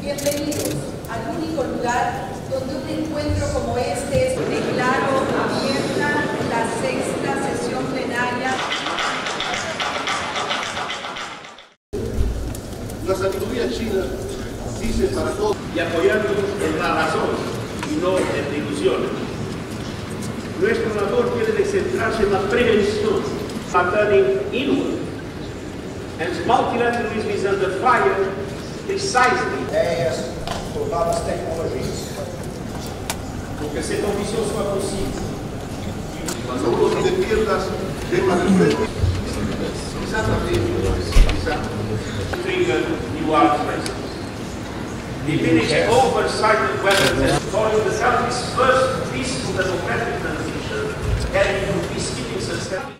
Bienvenidos al único lugar donde un encuentro como este es declaro abierta la 6ª sesión plenaria. La sabiduría china dice para todos y apoyándonos en la razón y no en ilusiones. Nuestro labor tiene que centrarse en la prevención, turning inward, and multilateralism is under fire precisely ideias por novas tecnologias. porque essa condição só é possível. cuando uno se despiertas temas del frente. Trigger new arms races. Diminish oversight of weapons and follow the Southeast